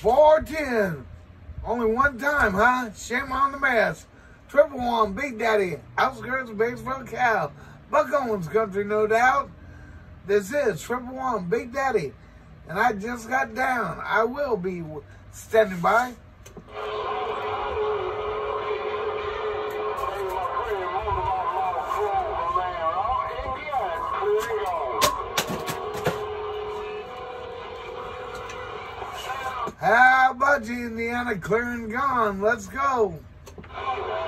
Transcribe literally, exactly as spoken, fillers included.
four ten. Only one time, huh? Shame on the mess. Triple One, Big Daddy, outskirts of Batesville, Cal. Buck Owens country, no doubt. This is Triple One, Big Daddy. And I just got down. I will be standing by. How about you, Indiana? Clear and gone. Let's go.